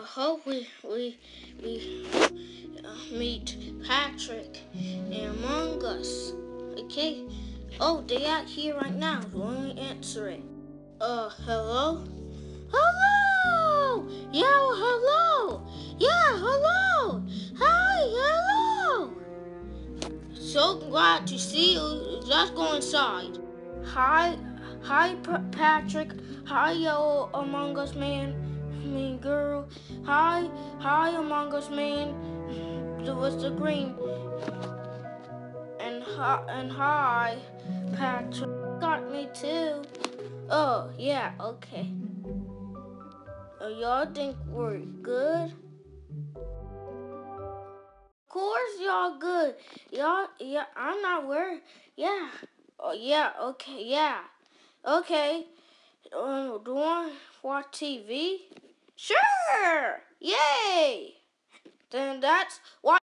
I hope we meet Patrick and Among Us. Okay. Oh, they out here right now. Let me answer it. Hello? Hello! Yeah, hello! Yeah, hello! Hi, hello! So glad to see you. Let's go inside. Hi, Patrick. Hi, yo, Among Us man. Mean girl. Hi, Among Us man. What's the green? And hi, Patrick. Got me too. Oh, yeah, okay. Y'all think we're good? Of course y'all good. Y'all, yeah, I'm not worried. Yeah. Oh, yeah, okay, yeah. Okay. Do you want to watch TV? Sure! Yay! Then that's why.